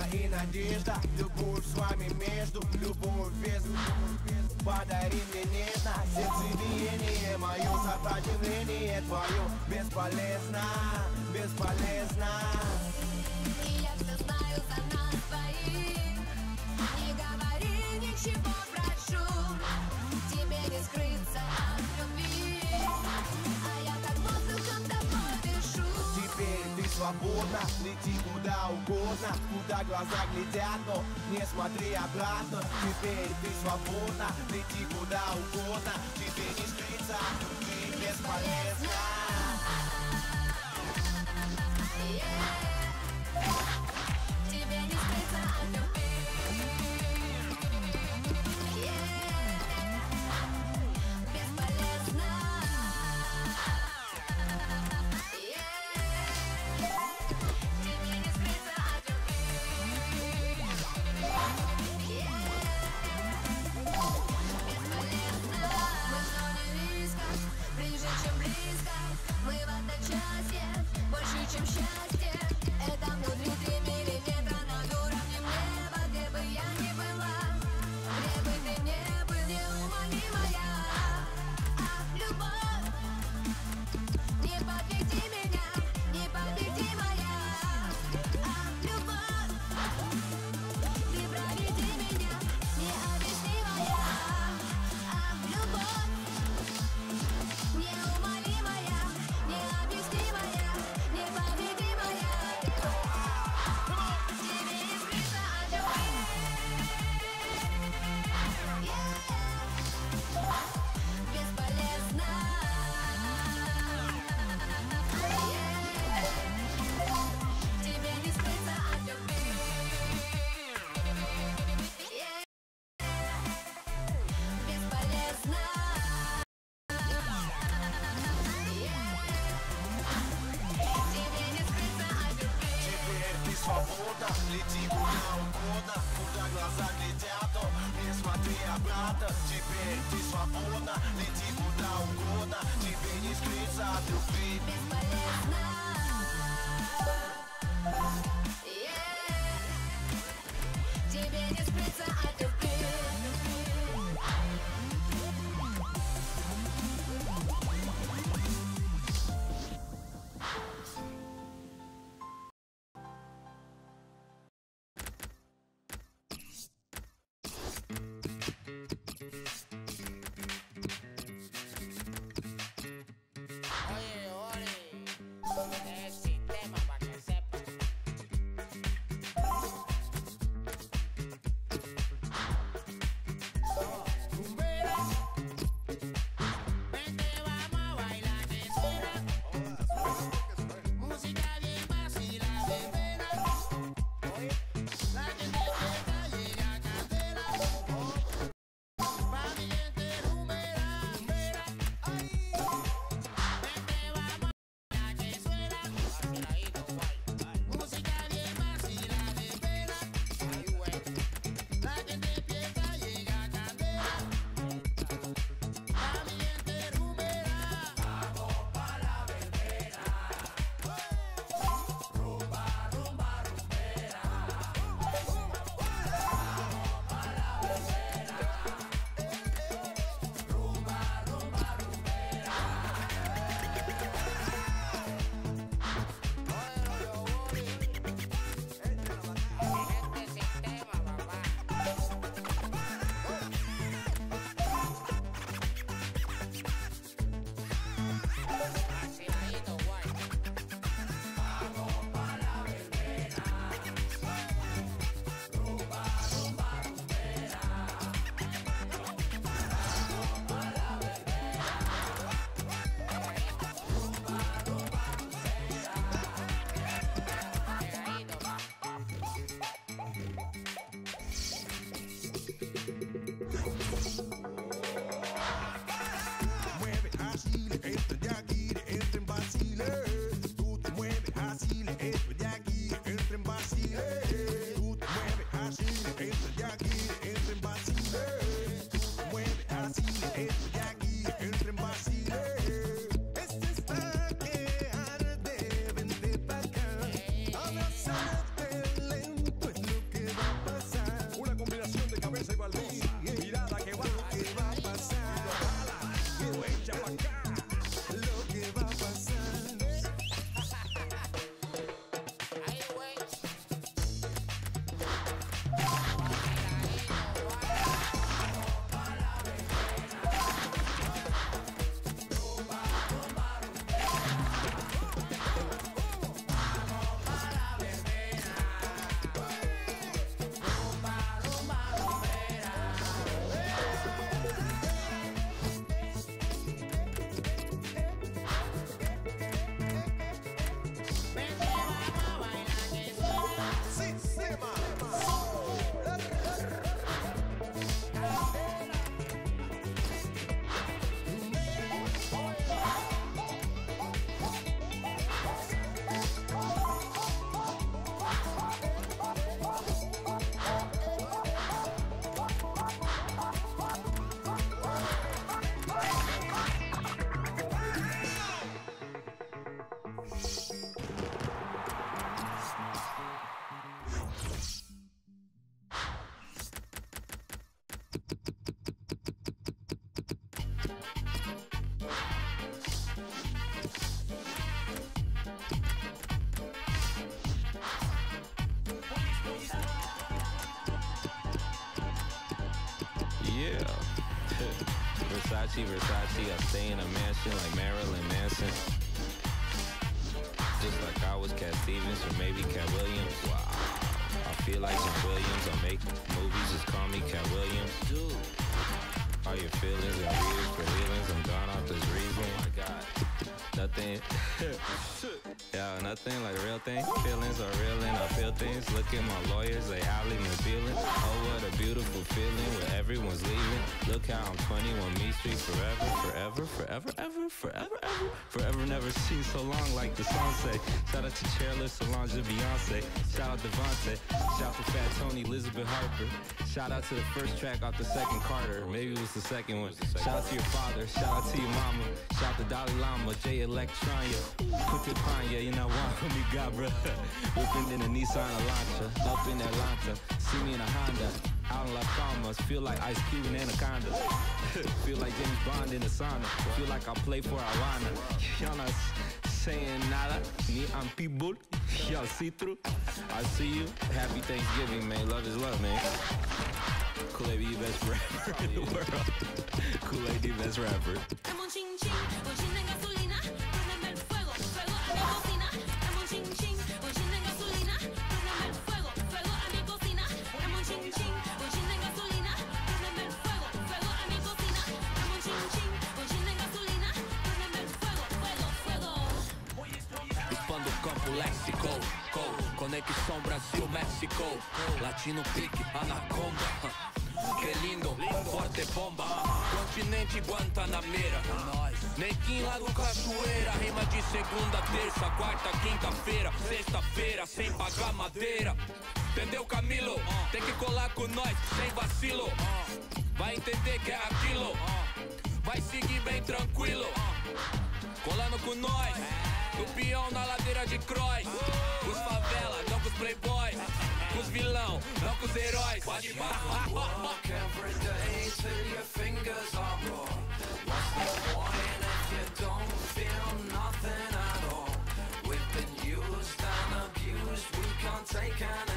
и надежда, любовь с вами между, любовь без подари мне нежно, сердцебиение мое, сопротивление твое бесполезно, бесполезно. И я все знаю за нас двоих. Не говори ничего, прошу. Тебе не скрыться от любви, а я как воздухом тобой дышу. Теперь ты свободна, лети куда угодно, куда глаза глядят, но не смотри обратно. Теперь ты свободна, лети куда угодно, тебе не скрыться от любви, бесполезно. Тебе не скрыться от любви. Бесполезно. Тебе не скрыться от любви. Бесполезно. Мы в зоне риска, ближе, чем близко. Мы в одночасье, больше, чем счастье. Это внутри 3 миллиметра над уровнем неба. Где бы я ни была, где бы ты не был, неумолимая. Любовь, не подведи меня, непобедимая. Любовь, ты проведи меня, необъяснимая. Любовь, неумолимая, необъяснимая, непобедимая. Тебе не скрыться от любви. Бесполезно. Тебе не скрыться от любви. Бесполезно. Тебе не скрыться от любви. Теперь ты свободна, лети куда угодно, куда глаза глядят, но не смотри обратно. Теперь ты свободна, лети куда угодно, тебе не скрыться от любви. Бесполезно. Тебе не скрыться от любви. Oye, Ori, este es el sistema para que sepas. yeah. Versace, I stay in a mansion like Marilyn Manson. Just like I was Cat Stevens or maybe Cat Williams. Wow. I feel like Cat Williams. I make movies, just call me Cat Williams. Dude. All your feelings are weird for healings. I'm gone off this reason. Oh my God. Nothing. Yeah, nothing like a real thing. Feelings are real and I feel things. Look at my lawyers, they howling and feeling. Oh, what a beautiful feeling where everyone's leaving. Look how I'm 21 Meat Street forever, never seen so long like the song say. Shout out to Chairless, Solange and Beyonce. Shout out Devontae. Shout out to Fat Tony, Elizabeth Harper. Shout out to the first track off the second Carter. Maybe it was the second one. Shout out to your father. Shout out to your mama. Shout out to Dalai Lama, J Electronia. Put your Panya, you know what me got, bruh. Whipping in a Nissan Elantra. Up in Atlanta. See me in a Honda. Out in Las Palmas. Feel like Ice Cube and Anaconda. Feel like James Bond in the sauna. Feel like I play for Alana. Y'all not saying nada. Me, I'm people. Y'all see through. I see you. Happy Thanksgiving, man. Love is love, man. Kool-Aid, the best rapper in the world. Kool-Aid, the best rapper. Léxico, Conexão Brasil-México, Latino Pique, Anaconda, que lindo, forte bomba, continente Guantanameira, neguinho lá do Cachoeira, rima de segunda, terça, quarta, quinta-feira, sexta-feira, sem pagar madeira, entendeu Camilo? Tem que colar com nós, sem vacilo, vai entender que é aquilo, vai seguir bem tranquilo, colando com nós. Do peão na ladeira de Croix. Com os favela, não com os playboys. Com os vilão, não com os heróis. Pode walk every day till your fingers are raw. What's the point if you don't feel nothing at all? We've been used and abused, we can't take an